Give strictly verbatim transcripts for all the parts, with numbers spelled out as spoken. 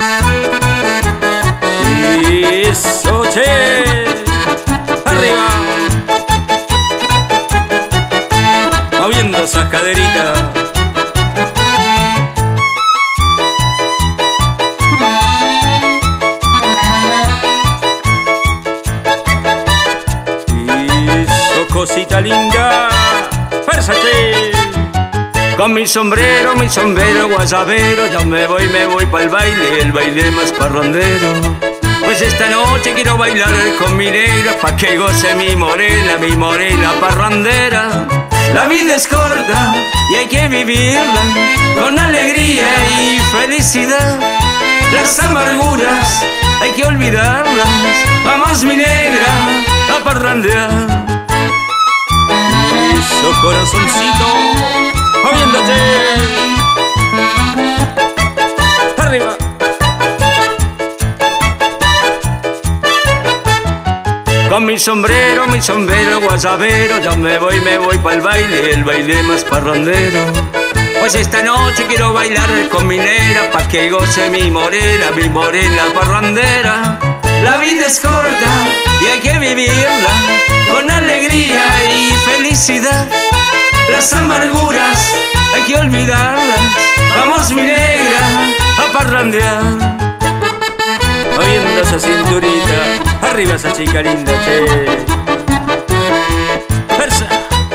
Eso, che. Arriba. Moviendo esas caderitas. Eso, cosita linda. Fuerza, che. Con mi sombrero, mi sombrero guasabero, ya me voy, me voy pa'l baile, el baile más parrandero. Pues esta noche quiero bailar con mi negra, pa' que goce mi morena, mi morena parrandera. La vida es corta y hay que vivirla con alegría y felicidad. Las amarguras hay que olvidarlas, vamos mi negra a parrandear. Eso, corazoncito, moviéndote. Arriba. Con mi sombrero, mi sombrero guasabero, ya me voy, me voy pa'l baile, el baile más parrandero. Pues esta noche quiero bailar con mi negra, pa' que goce mi morena, mi morena parrandera. La vida es corta y hay que vivirla con alegría y felicidad. Las amarguras hay que olvidarlas, vamos mi negra a parrandear. Moviendo esa cinturita, arriba esa chica linda, che. Fuerza.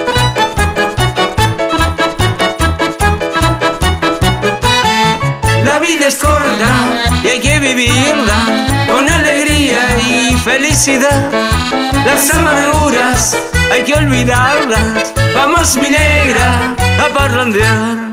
La vida es corta y hay que vivirla con alegría y felicidad. Las amarguras hay que olvidarlas, vamos mi negra a parrandear.